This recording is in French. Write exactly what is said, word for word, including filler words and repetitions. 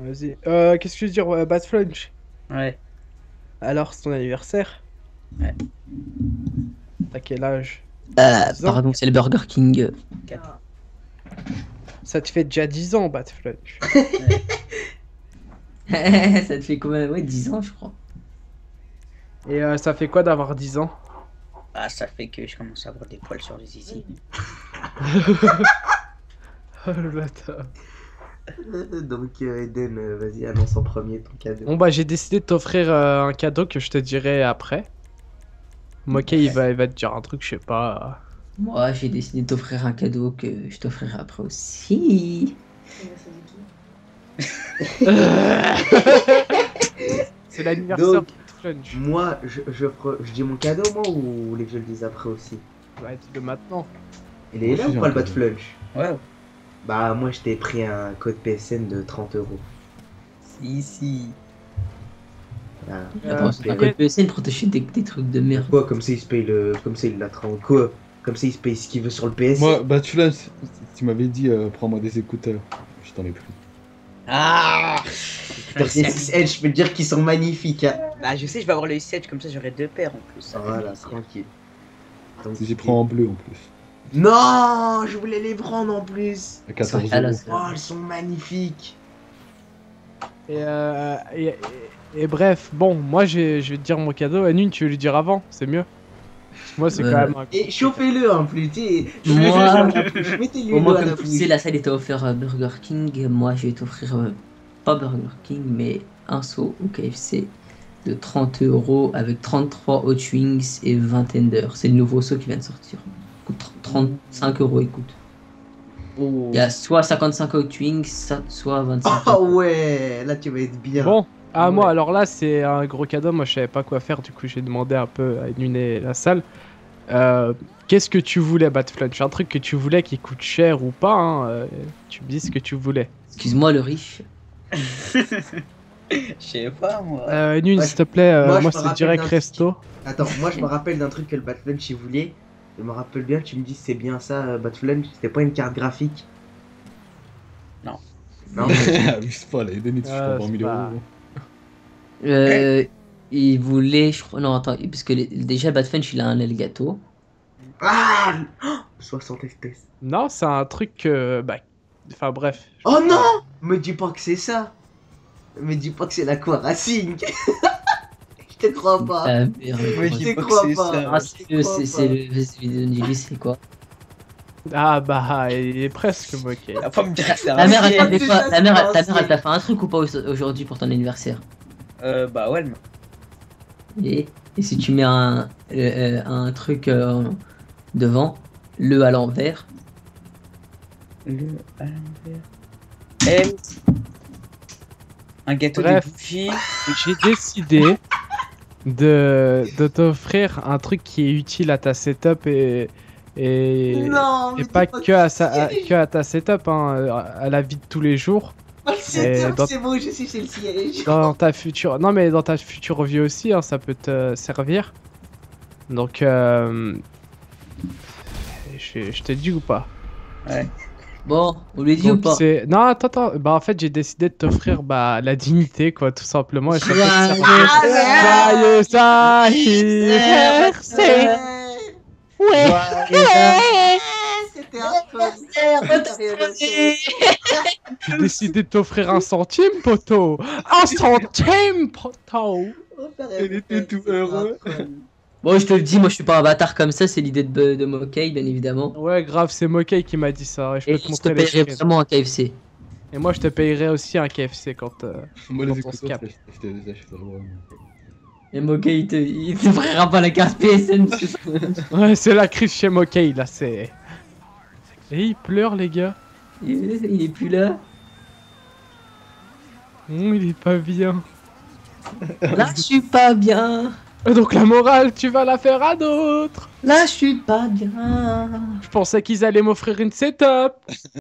Vas-y. Euh, qu'est-ce que je veux dire, ouais, Bad Flunch? Ouais. Alors, c'est ton anniversaire? Ouais. T'as quel âge? Euh, dix ans? pardon, c'est le Burger King. quatre. Ça te fait déjà dix ans, Bad Flunch. Ça te fait combien? Ouais, dix ans, je crois. Et euh, ça fait quoi d'avoir dix ans? Ah, ça fait que je commence à avoir des poils sur les zizi. Oh le bâtard. Donc euh, Eden, euh, vas-y, annonce en premier ton cadeau. Bon bah j'ai décidé de t'offrir euh, un cadeau que je te dirai après. Moké il va, il va te dire un truc, je sais pas. Moi, j'ai décidé de t'offrir un cadeau que je t'offrirai après aussi. C'est l'anniversaire Donc, de Flunch. Moi, je, je, pre- je dis mon cadeau, moi, ou vous voulez que je le dise après aussi? Ouais, dis-le maintenant. Il est là ou pas le bas de flunch? Ouais. Bah, moi, je t'ai pris un code P S N de trente euros. Si, si. Voilà. Euh, Attends, c'est un Juliette. code P S N pour t'acheter des, des trucs de merde. Quoi, comme ça, il se paye le. Comme ça, il l'a trente. Quoi? Comme ça, il se paye ce qu'il veut sur le P S N. Moi, bah tu l'as, tu m'avais dit, euh, prends-moi des écouteurs. Je t'en ai pris. Ah Putain, ces six Edge, je peux te dire qu'ils sont magnifiques. Hein. Bah, je sais, je vais avoir le sept, comme ça j'aurai deux paires en plus. Voilà, tranquille. Donc, J'ai pris en bleu en plus. Non, je voulais les prendre en plus. À quatorze Ah, là, euros. c'est- Oh, elles sont magnifiques. Et, euh, et, et- et bref, bon, moi j'ai- je vais te dire mon cadeau. Anune, tu veux lui dire avant, c'est mieux. Parce que moi c'est Euh, quand même un... Et chauffez-le en plus, tu sais. Moi- Mettez-lui Au l'eau moins, à la comme tu bouche. sais, la salle était offert à Burger King. Moi, je vais t'offrir euh, pas Burger King, mais un saut au K F C de trente euros avec trente-trois Hot Wings et vingt tenders. C'est le nouveau saut qui vient de sortir. Il coûte trente-cinq euros, écoute. Oh. Il y a soit cinquante-cinq Hot Wings, so- soit vingt-cinq. Oh ouais, là tu vas être bien. Bon, à Ouais. moi, alors là c'est un gros cadeau, moi je savais pas quoi faire, du coup j'ai demandé un peu à Anune et la salle. Euh, Qu'est-ce que tu voulais, Bad Flunch? Un truc que tu voulais qui coûte cher ou pas, hein, euh, tu me dis ce que tu voulais. Excuse-moi, le riche. Je sais pas moi. Euh, Anune, Moi, s'il te plaît, euh, moi, je moi me c'est rappelle direct d'un resto. Attends, moi je me rappelle d'un truc que le Batflunch il voulait. Je me rappelle bien, tu me dis c'est bien ça, euh, Batflunch, c'était pas une carte graphique. Non. Non. Abuse pas, là, Eden, il touche Ah, pas vingt mille c'est pas- euros. Euh, il voulait, je crois, non, attends, parce que les- déjà, Batfunch, il a un Elgato. Ah soixante F P S. Non, c'est un truc que... Bah... Enfin bref. Oh non, me dis pas que c'est ça. Me dis pas que c'est l'Aqua Racing. Je te crois pas. Euh, merde, Oui, comment- je dis te pas que crois c'est pas. ça. Ah, je c'est te crois c'est- pas. c'est le c'est vidéo de Nili, c'est quoi? Ah bah, il est presque moqué. La femme me dire que c'est Ta mère, elle t'a un fait c'est quoi? ça, Ta c'est mère, pas ta mère, elle un t'a fait un truc ou pas au- aujourd'hui pour ton anniversaire? Euh, bah ouais, elle m'a- Et, et si tu mets un, euh, euh, un truc euh, devant, le à l'envers, le à l'envers. Elle. Un gâteau Bref. de bougie. J'ai décidé de, de t'offrir un truc qui est utile à ta setup et... Et, Non, et mais pas dis que à, sa, à- siège. que à ta setup, hein, à la vie de tous les jours. Oh, le setup, dans- c'est bon, je suis chez le siège. Dans ta future... Non mais dans ta future vie aussi, hein, ça peut te servir. Donc... Euh... Je, je te dis ou pas? bon, on lui dit ou Donc, pas? c'est- Non, attends, attends. Bah, en fait, j'ai décidé de t'offrir bah, la dignité, quoi, tout simplement. Et ça peut te Joyeux servir. Joyeux anniversaire. C'était un J'ai décidé de t'offrir un centime, poteau. Un centime, poteau. Il était tout heureux. Bon, je te le dis, moi je suis pas un bâtard comme ça, c'est l'idée de, de Mokai, bien évidemment. Ouais, grave, c'est Mokai qui m'a dit ça. Et je peux Et te je te montrer les paierai screens. vraiment un K F C. Et moi, je te payerai aussi un K F C quand... euh, Moi, les Quand on se écouteurs, capte. je te les achèterai vraiment. Et Mokai, il te, il t'offrira pas la carte P S N. parce que- Ouais, c'est la crise chez Mokai, là, c'est... Et il pleure, les gars. il, il est plus là. Hum, il est pas bien. Là, je suis pas bien. Donc la morale, tu vas la faire à d'autres. Là, je suis pas bien. Je pensais qu'ils allaient m'offrir une setup.